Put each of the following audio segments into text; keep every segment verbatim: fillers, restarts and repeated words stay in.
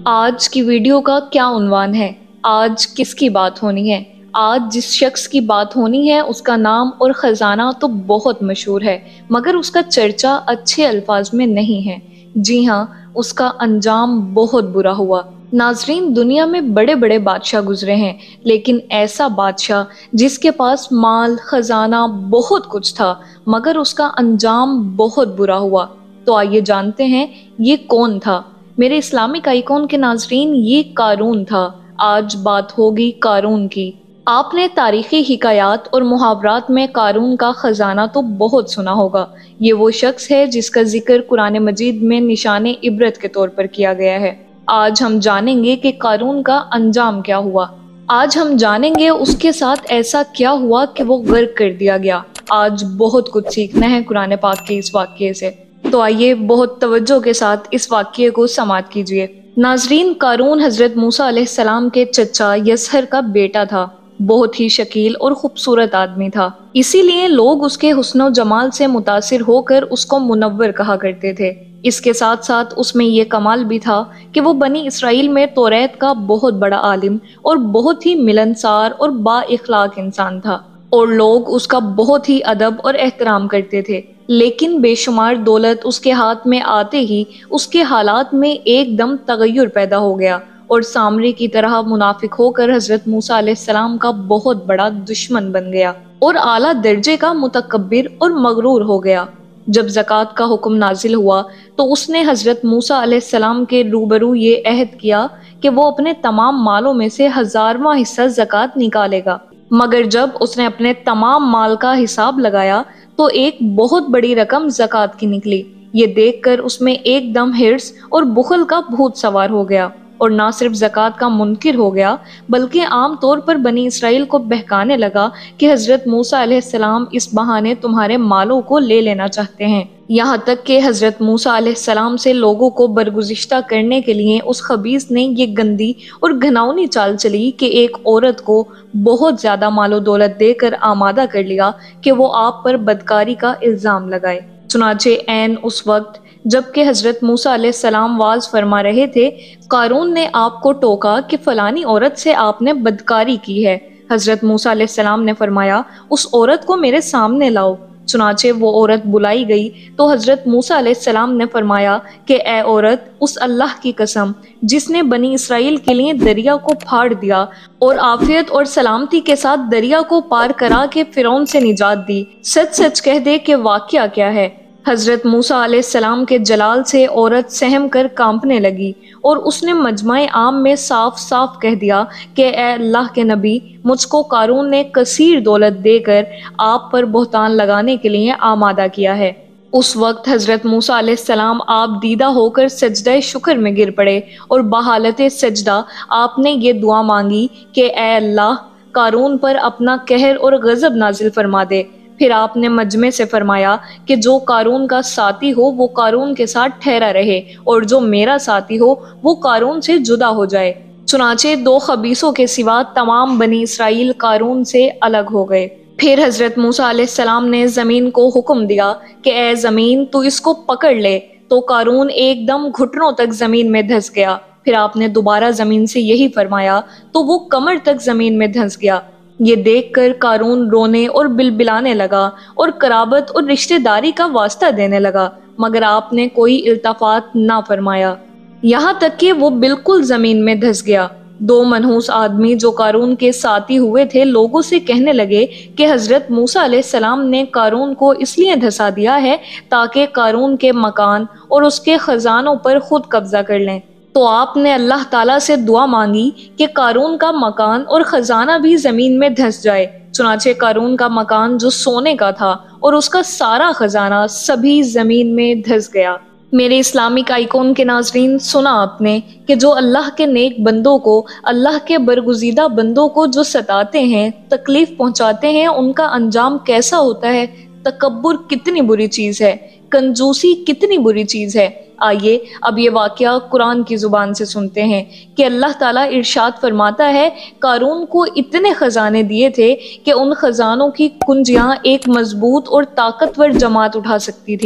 آج کی ویڈیو کا کیا عنوان ہے؟ آج کس کی بات ہونی ہے؟ آج جس شخص کی بات ہونی ہے اس کا نام اور خزانہ تو بہت مشہور ہے، مگر اس کا چرچا اچھے الفاظ میں نہیں ہے۔ جی ہاں، اس کا انجام بہت برا ہوا۔ ناظرین، دنیا میں بڑے بڑے بادشاہ گزرے ہیں، لیکن ایسا بادشاہ جس کے پاس مال خزانہ بہت کچھ تھا مگر اس کا انجام بہت برا ہوا۔ تو آئیے جانتے ہیں یہ کون تھا۔ میرے اسلامک آئیکن کے ناظرین، یہ قارون تھا۔ آج بات ہوگی قارون کی۔ آپ نے تاریخی حکایات اور محاورات میں قارون کا خزانہ تو بہت سنا ہوگا۔ یہ وہ شخص ہے جس کا ذکر قرآن مجید میں نشان عبرت کے طور پر کیا گیا ہے۔ آج ہم جانیں گے کہ قارون کا انجام کیا ہوا۔ آج ہم جانیں گے اس کے ساتھ ایسا کیا ہوا کہ وہ غرق کر دیا گیا۔ آج بہت کچھ سیکھنا ہے قرآن پاک کے اس واقعے سے، تو آئیے بہت توجہ کے ساتھ اس واقعے کو سماعت کیجیے۔ ناظرین، قارون حضرت موسیٰ علیہ السلام کے چچا یسہر کا بیٹا تھا۔ بہت ہی شکیل اور خوبصورت آدمی تھا، اسی لیے لوگ اس کے حسن و جمال سے متاثر ہو کر اس کو منور کہا کرتے تھے۔ اس کے ساتھ ساتھ اس میں یہ کمال بھی تھا کہ وہ بنی اسرائیل میں توریت کا بہت بڑا عالم اور بہت ہی ملنسار اور با اخلاق انسان تھا، اور لوگ اس کا بہت ہی ادب اور احترام کرتے تھے۔ لیکن بے شمار دولت اس کے ہاتھ میں آتے ہی اس کے حالات میں ایک دم تغیر پیدا ہو گیا، اور سامری کی طرح منافق ہو کر حضرت موسیٰ علیہ السلام کا بہت بڑا دشمن بن گیا اور اعلیٰ درجے کا متکبر اور مغرور ہو گیا۔ جب زکوٰۃ کا حکم نازل ہوا تو اس نے حضرت موسیٰ علیہ السلام کے روبرو یہ عہد کیا کہ وہ اپنے تمام مالوں میں سے ہزارواں حصہ زکوٰۃ نکالے گا، مگر جب اس نے اپنے تمام مال کا حساب لگایا تو ایک بہت بڑی رقم زکوٰۃ کی نکلی۔ یہ دیکھ کر اس میں ایک دم حرص اور بخل کا بھوت سوار ہو گیا، اور نہ صرف زکوٰۃ کا منکر ہو گیا بلکہ عام طور پر بنی اسرائیل کو بہکانے لگا کہ حضرت موسیٰ علیہ السلام اس بہانے تمہارے مالوں کو لے لینا چاہتے ہیں۔ یہاں تک کہ حضرت موسیٰ علیہ السلام سے لوگوں کو برگزشتہ کرنے کے لیے اس خبیث نے یہ گندی اور گھناؤنی چال چلی کہ ایک عورت کو بہت زیادہ مال و دولت دے کر آمادہ کر لیا کہ وہ آپ پر بدکاری کا الزام لگائے۔ چنانچہ عین اس وقت جبکہ حضرت موسیٰ علیہ السلام واعظ فرما رہے تھے، قارون نے آپ کو ٹوکا کہ فلانی عورت سے آپ نے بدکاری کی ہے۔ حضرت موسیٰ علیہ السلام نے فرمایا، اس عورت کو میرے سامنے لاؤ۔ چنانچہ وہ عورت بلائی گئی تو حضرت موسیٰ علیہ السلام نے فرمایا کہ اے عورت، اس اللہ کی قسم جس نے بنی اسرائیل کے لیے دریا کو پھاڑ دیا اور عافیت اور سلامتی کے ساتھ دریا کو پار کرا کے فرعون سے نجات دی، سچ سچ کہہ دے کہ واقعہ کیا ہے۔ حضرت موسیٰ علیہ السلام کے جلال سے عورت سہم کر کانپنے لگی، اور اس نے مجمع عام میں صاف صاف کہہ دیا کہ اے اللہ کے نبی، مجھ کو قارون نے کثیر دولت دے کر آپ پر بہتان لگانے کے لیے آمادہ کیا ہے۔ اس وقت حضرت موسیٰ علیہ السلام آپ دیدہ ہو کر سجدہ شکر میں گر پڑے، اور بحالت سجدہ آپ نے یہ دعا مانگی کہ اے اللہ، قارون پر اپنا قہر اور غضب نازل فرما دے۔ پھر آپ نے مجمع سے فرمایا کہ جو قارون کا ساتھی ہو وہ قارون کے ساتھ ٹھہرا رہے، اور جو میرا ساتھی ہو وہ قارون سے جدا ہو جائے۔ چنانچہ دو خبیثوں کے سوا تمام بنی اسرائیل قارون سے الگ ہو گئے۔ پھر حضرت موسیٰ علیہ السلام نے زمین کو حکم دیا کہ اے زمین، تو اس کو پکڑ لے، تو قارون ایک دم گھٹنوں تک زمین میں دھنس گیا۔ پھر آپ نے دوبارہ زمین سے یہی فرمایا تو وہ کمر تک زمین میں دھنس گیا۔ یہ دیکھ کر قارون رونے اور بلبلانے لگا اور قرابت اور رشتہ داری کا واسطہ دینے لگا، مگر آپ نے کوئی التفات نہ فرمایا، یہاں تک کہ وہ بالکل زمین میں دھس گیا۔ دو منحوس آدمی جو قارون کے ساتھی ہوئے تھے لوگوں سے کہنے لگے کہ حضرت موسیٰ علیہ السلام نے قارون کو اس لیے دھسا دیا ہے تاکہ قارون کے مکان اور اس کے خزانوں پر خود قبضہ کر لیں۔ تو آپ نے اللہ تعالیٰ سے دعا مانگی کہ قارون کا مکان اور خزانہ بھی زمین میں دھس جائے۔ چنانچہ قارون کا مکان جو سونے کا تھا اور اس کا سارا خزانہ سبھی زمین میں دھس گیا۔ میرے اسلامک آئیکن کے ناظرین، سنا آپ نے کہ جو اللہ کے نیک بندوں کو، اللہ کے برگزیدہ بندوں کو جو ستاتے ہیں، تکلیف پہنچاتے ہیں، ان کا انجام کیسا ہوتا ہے۔ تکبر کتنی بری چیز ہے، کنجوسی کتنی بری چیز ہے۔ آئیے اب یہ واقعہ قرآن کی زبان سے سنتے ہیں کہ اللہ تعالیٰ ارشاد فرماتا ہے، قارون کو اتنے خزانے دیے تھے کہ ان خزانوں کی کنجیاں ایک مضبوط اور طاقتور جماعت اٹھا سکتی تھی،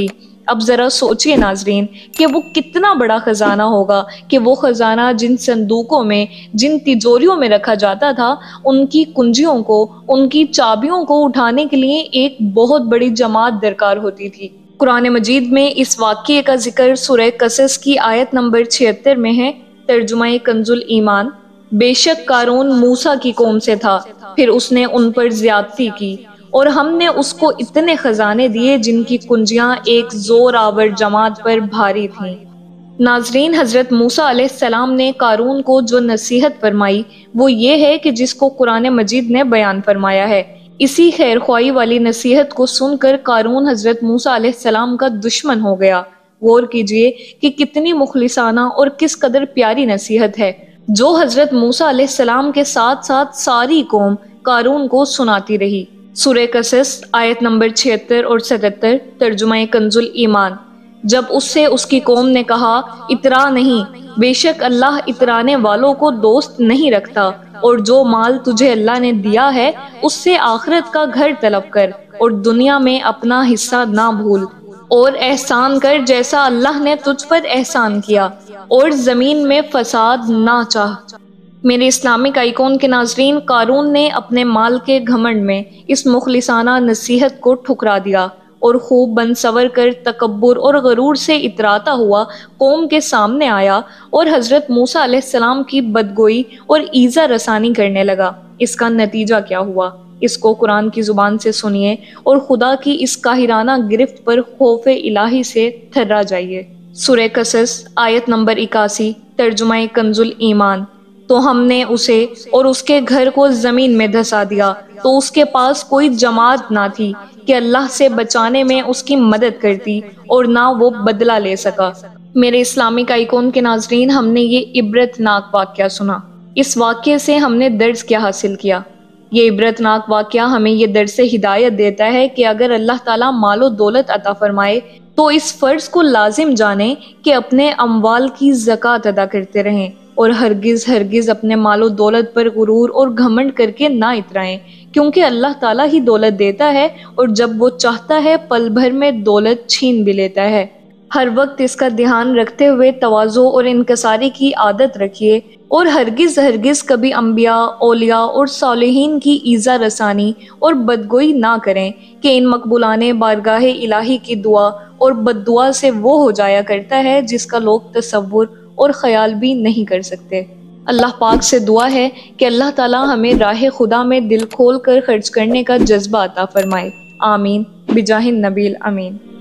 اب ذرا سوچئے ناظرین کہ وہ کتنا بڑا خزانہ ہوگا، کہ وہ خزانہ جن صندوقوں میں، جن تجوریوں میں رکھا جاتا تھا، ان کی کنجیوں کو، ان کی چابیوں کو اٹھانے کے لیے ایک بہت بڑی جماعت درکار ہوتی تھی۔ قرآن مجید میں اس واقعے کا ذکر سورہ قصص کی آیت نمبر چھہتر میں ہے۔ ترجمہ کنز الایمان: بے شک قارون موسیٰ کی قوم سے تھا، پھر اس نے ان پر زیادتی کی، اور ہم نے اس کو اتنے خزانے دیے جن کی کنجیاں ایک زور آور جماعت پر بھاری تھیں۔ ناظرین، حضرت موسیٰ علیہ السلام نے قارون کو جو نصیحت فرمائی وہ یہ ہے کہ جس کو قرآن مجید نے بیان فرمایا ہے۔ اسی خیر خواہی والی نصیحت کو سن کر قارون حضرت موسیٰ علیہ السلام کا دشمن ہو گیا۔ غور کیجئے کہ کتنی مخلصانہ اور کس قدر پیاری نصیحت ہے جو حضرت موسیٰ علیہ السلام کے ساتھ ساتھ ساری قوم قارون کو سناتی رہی۔ سورہ قصص آیت نمبر چھہتر اور ستتر، ترجمہ کنز الایمان: جب اس سے اس کی قوم نے کہا اترا نہیں، بے شک اللہ اترانے والوں کو دوست نہیں رکھتا، اور جو مال تجھے اللہ نے دیا ہے اس سے آخرت کا گھر طلب کر اور دنیا میں اپنا حصہ نہ بھول، اور احسان کر جیسا اللہ نے تجھ پر احسان کیا، اور زمین میں فساد نہ چاہ۔ میرے اسلامک آئیکن کے ناظرین، قارون نے اپنے مال کے گھمنڈ میں اس مخلصانہ نصیحت کو ٹھکرا دیا اور خوب بن سور کر تکبر اور غرور سے اتراتا ہوا قوم کے سامنے آیا اور حضرت موسیٰ علیہ السلام کی بدگوئی اور ایذا رسانی کرنے لگا۔ اس کا نتیجہ کیا ہوا؟ اس کو قرآن کی زبان سے سنیے اور خدا کی اس قاہرانہ گرفت پر خوف الہی سے تھرا جائیے۔ سورہ قصص آیت نمبر اکاسی، ترجمہ کنز الایمان: تو ہم نے اسے اور اس کے گھر کو زمین میں دھسا دیا، تو اس کے پاس کوئی جماعت نہ تھی کہ اللہ سے بچانے میں اس کی مدد کرتی، اور نہ وہ بدلہ لے سکا۔ میرے اسلامک آئیکن کے ناظرین، ہم نے یہ عبرتناک واقعہ سنا۔ اس واقعے سے ہم نے درس کیا حاصل کیا؟ یہ عبرتناک واقعہ ہمیں یہ درس ہدایت دیتا ہے کہ اگر اللہ تعالیٰ مال و دولت عطا فرمائے تو اس فرض کو لازم جانیں کہ اپنے اموال کی زکوٰۃ ادا کرتے رہیں، اور ہرگز ہرگز اپنے مال و دولت پر غرور اور گھمنڈ کر کے نہ اترائیں، کیونکہ اللہ تعالیٰ ہی دولت دیتا ہے، اور جب وہ چاہتا ہے پل بھر میں دولت چھین بھی لیتا ہے۔ ہر وقت اس کا دھیان رکھتے ہوئے تواضع اور انکساری کی عادت رکھیے، اور ہرگز ہرگز کبھی انبیاء، اولیاء اور صالحین کی ایذا رسانی اور بدگوئی نہ کریں کہ ان مقبولانے بارگاہ الہی کی دعا اور بد دعا سے وہ ہو جایا کرتا ہے جس کا لوگ تصور اور خیال بھی نہیں کر سکتے۔ اللہ پاک سے دعا ہے کہ اللہ تعالیٰ ہمیں راہ خدا میں دل کھول کر خرچ کرنے کا جذبہ عطا فرمائے۔ آمین بجاہ النبی الامین۔